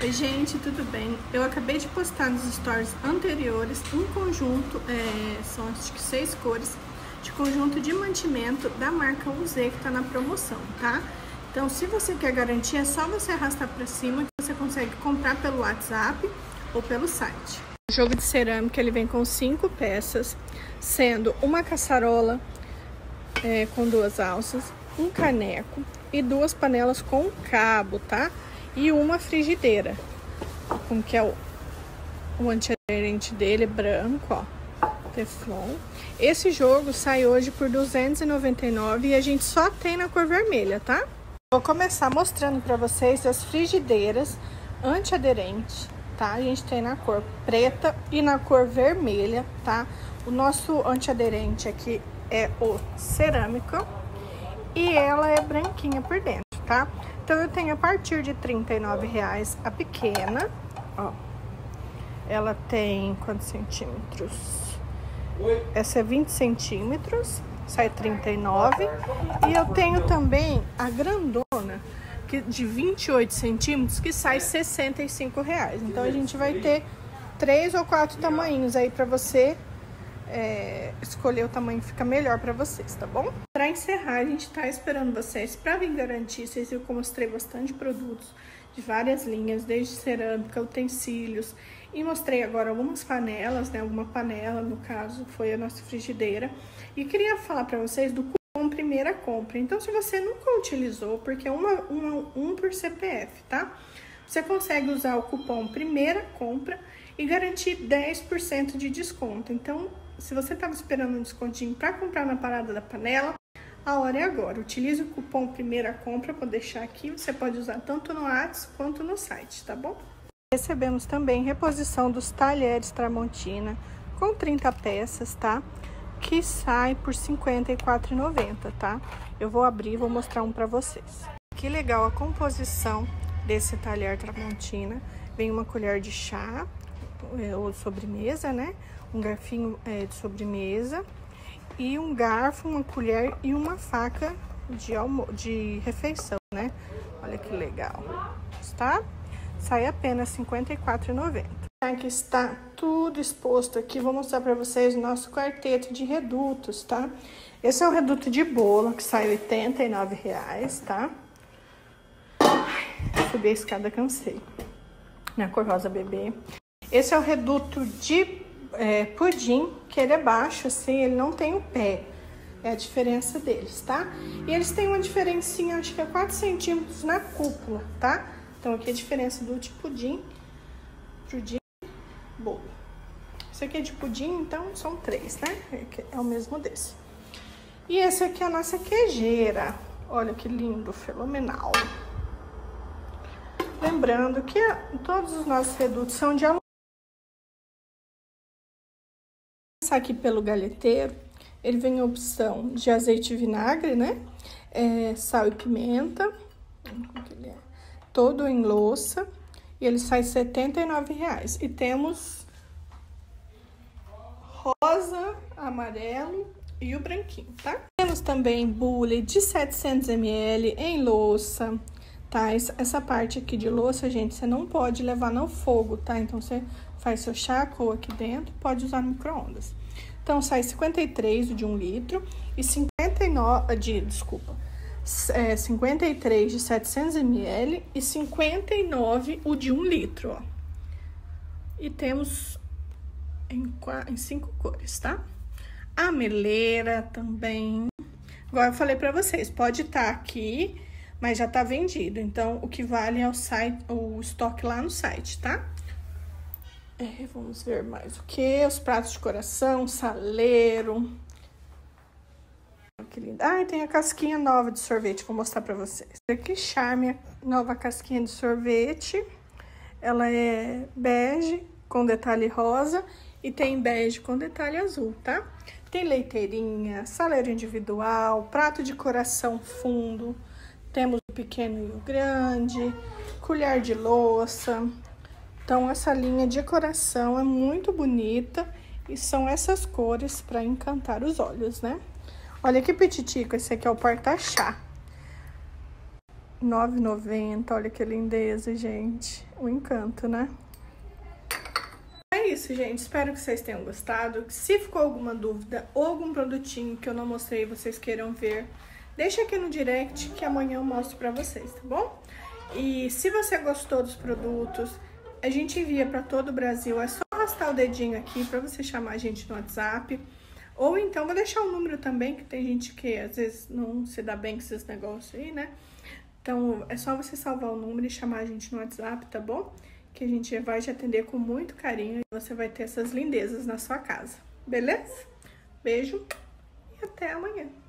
Oi gente, tudo bem? Eu acabei de postar nos stories anteriores um conjunto, são acho que 6 cores, de conjunto de mantimento da marca UZ que tá na promoção, tá? Então se você quer garantir, é só você arrastar pra cima que você consegue comprar pelo WhatsApp ou pelo site. O jogo de cerâmica ele vem com 5 peças, sendo uma caçarola com 2 alças, um caneco e 2 panelas com cabo, tá? E uma frigideira, como que é o antiaderente dele, branco, ó, Teflon. Esse jogo sai hoje por R$299 e a gente só tem na cor vermelha, tá? Vou começar mostrando pra vocês as frigideiras antiaderentes, tá? A gente tem na cor preta e na cor vermelha, tá? O nosso antiaderente aqui é o cerâmica e ela é branquinha por dentro, tá? Então eu tenho a partir de R$39 a pequena, ó. Ela tem quantos centímetros? Essa é 20 centímetros, sai R$39. E eu tenho também a grandona, que de 28 centímetros, que sai R$65. Então a gente vai ter 3 ou 4 tamanhos aí pra você escolher o tamanho que fica melhor para vocês, tá bom? Para encerrar, a gente tá esperando vocês para vir garantir. Vocês viram que eu mostrei bastante produtos de várias linhas, desde cerâmica, utensílios, e mostrei agora algumas panelas, né? Alguma panela, no caso, foi a nossa frigideira. E queria falar para vocês do cupom Primeira Compra. Então, se você nunca utilizou, porque é um por CPF, tá? Você consegue usar o cupom Primeira Compra e garantir 10% de desconto. Então, se você estava esperando um descontinho para comprar na parada da panela, a hora é agora. Utilize o cupom Primeira Compra, vou deixar aqui. Você pode usar tanto no WhatsApp quanto no site, tá bom? Recebemos também reposição dos talheres Tramontina com 30 peças, tá? Que sai por R$54,90, tá? Eu vou abrir e vou mostrar um para vocês. Que legal a composição desse talher Tramontina. Vem uma colher de chá, ou sobremesa, né? Um garfinho de sobremesa e um garfo, uma colher e uma faca de refeição, né? Olha que legal, tá? Sai apenas R$54,90. Aqui está tudo exposto aqui. Vou mostrar para vocês o nosso quarteto de redutos, tá? Esse é o reduto de bolo que sai R$89, tá? Ai, subi a escada, cansei. Na cor rosa bebê. Esse é o reduto de pudim, que ele é baixo, assim, ele não tem o pé. É a diferença deles, tá? E eles têm uma diferencinha, acho que é 4 centímetros na cúpula, tá? Então, aqui é a diferença do de pudim bolo. Esse aqui é de pudim, então são 3, né? É o mesmo desse. E esse aqui é a nossa queijeira. Olha que lindo, fenomenal. Lembrando que todos os nossos redutos são de alumínio. Aqui pelo galheteiro, ele vem a opção de azeite e vinagre, né? Sal e pimenta, todo em louça, e ele sai R$79. E temos rosa, amarelo e o branquinho, tá? Temos também bule de 700 ml em louça, tá? Essa parte aqui de louça, gente, você não pode levar no fogo, tá? Então, você faz seu chá coa aqui dentro, pode usar no micro-ondas. Então, sai 53 o de 1 litro e 53 de 700 ml e 59 o de 1 litro, ó. E temos em 5 cores, tá? A meleira também. Agora, eu falei pra vocês, pode estar aqui, mas já tá vendido. Então, o que vale é o estoque lá no site, tá? Vamos ver mais o que? Os pratos de coração, saleiro. Que lindo. Ah, e tem a casquinha nova de sorvete, vou mostrar pra vocês. Que charme, a nova casquinha de sorvete. Ela é bege com detalhe rosa e tem bege com detalhe azul, tá? Tem leiteirinha, saleiro individual, prato de coração fundo. Temos o pequeno e o grande, colher de louça. Então, essa linha de decoração é muito bonita e são essas cores para encantar os olhos, né? Olha que petitico, esse aqui é o porta-chá. R$ 9,90. Olha que lindeza, gente. Um encanto, né? É isso, gente. Espero que vocês tenham gostado. Se ficou alguma dúvida ou algum produtinho que eu não mostrei e vocês queiram ver, deixa aqui no direct que amanhã eu mostro pra vocês, tá bom? E se você gostou dos produtos, a gente envia pra todo o Brasil. É só arrastar o dedinho aqui pra você chamar a gente no WhatsApp. Ou então, vou deixar o número também, que tem gente que às vezes não se dá bem com esses negócios aí, né? Então, é só você salvar o número e chamar a gente no WhatsApp, tá bom? Que a gente vai te atender com muito carinho e você vai ter essas lindezas na sua casa, beleza? Beijo e até amanhã!